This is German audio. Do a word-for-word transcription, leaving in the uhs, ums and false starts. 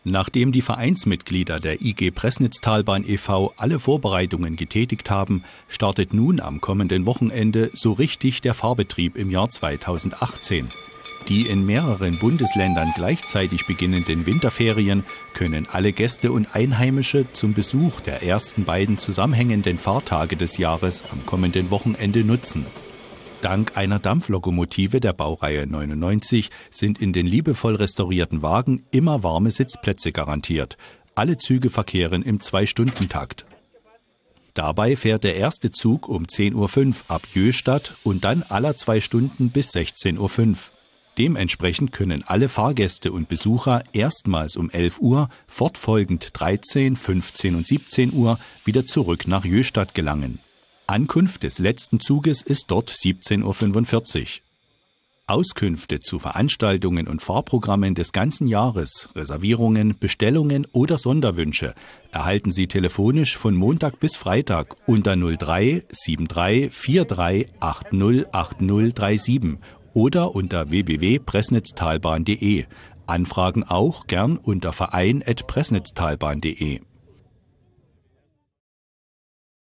Nachdem die Vereinsmitglieder der I G Pressnitztalbahn e V alle Vorbereitungen getätigt haben, startet nun am kommenden Wochenende so richtig der Fahrbetrieb im Jahr zweitausendachtzehn. Die in mehreren Bundesländern gleichzeitig beginnenden Winterferien können alle Gäste und Einheimische zum Besuch der ersten beiden zusammenhängenden Fahrtage des Jahres am kommenden Wochenende nutzen. Dank einer Dampflokomotive der Baureihe neunundneunzig sind in den liebevoll restaurierten Wagen immer warme Sitzplätze garantiert. Alle Züge verkehren im Zwei-Stunden-Takt. Dabei fährt der erste Zug um zehn Uhr fünf ab Jöstadt und dann aller zwei Stunden bis sechzehn Uhr fünf. Dementsprechend können alle Fahrgäste und Besucher erstmals um elf Uhr, fortfolgend dreizehn, fünfzehn und siebzehn Uhr wieder zurück nach Jöstadt gelangen. Ankunft des letzten Zuges ist dort siebzehn Uhr fünfundvierzig. Auskünfte zu Veranstaltungen und Fahrprogrammen des ganzen Jahres, Reservierungen, Bestellungen oder Sonderwünsche erhalten Sie telefonisch von Montag bis Freitag unter null drei sieben drei vier drei acht null acht null drei sieben oder unter w w w punkt pressnitztalbahn punkt de. Anfragen auch gern unter verein at pressnitztalbahn punkt de.